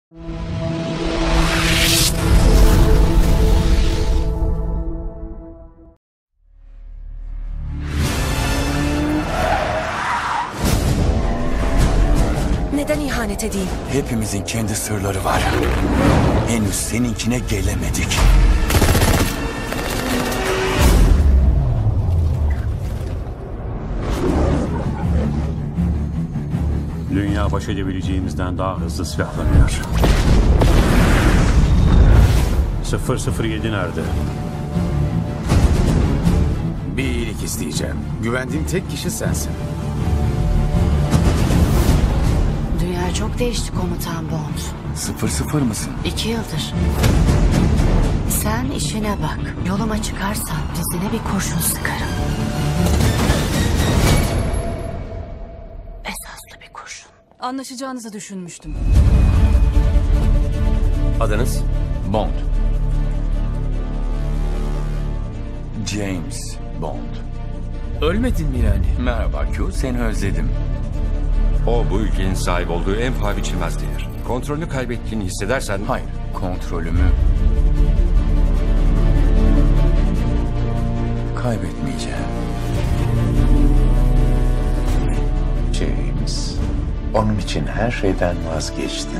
Neden ihanet edeyim? Hepimizin kendi sırları var. Henüz seninkine gelemedik. Dünya baş edebileceğimizden daha hızlı silahlanıyor. 007 nerede? Bir iyilik isteyeceğim. Güvendiğim tek kişi sensin. Dünya çok değişti komutan Bond. 00 mısın? 2 yıldır. Sen işine bak. Yoluma çıkarsan dizine bir kurşun sıkarım. Esaslı bir kurşun. Anlaşacağınızı düşünmüştüm. Adınız? Bond. James Bond. Ölmedin mi yani? Merhaba Q, seni özledim. O bu ülkenin sahip olduğu en paha biçilmez değer. Kontrolünü kaybettiğini hissedersen... Hayır, kontrolümü kaybetmeyeceğim. James, onun için her şeyden vazgeçtin.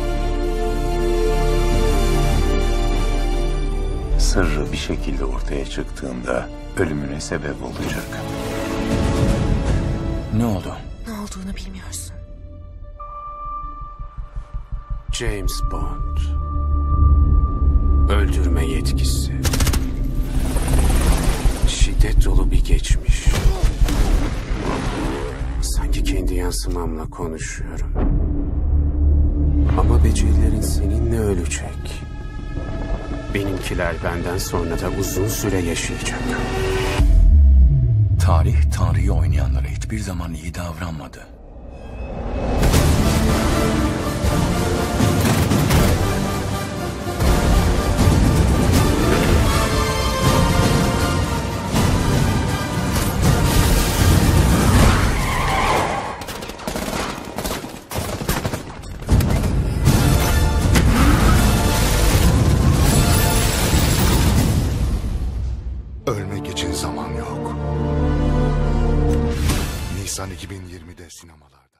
Sırrı bir şekilde ortaya çıktığında ölümüne sebep olacak. Ne oldu? Ne olduğunu bilmiyorsun. James Bond. Öldürme yetkisi. Şiddet dolu bir geçmiş. Sanki kendi yansımamla konuşuyorum. Ama becerilerin seninle ölecek. Benimkiler benden sonra da uzun süre yaşayacak. Tarih, Tanrı'yı oynayanlara hiçbir zaman iyi davranmadı. Ölmek için zaman yok. Nisan 2020'de sinemalarda.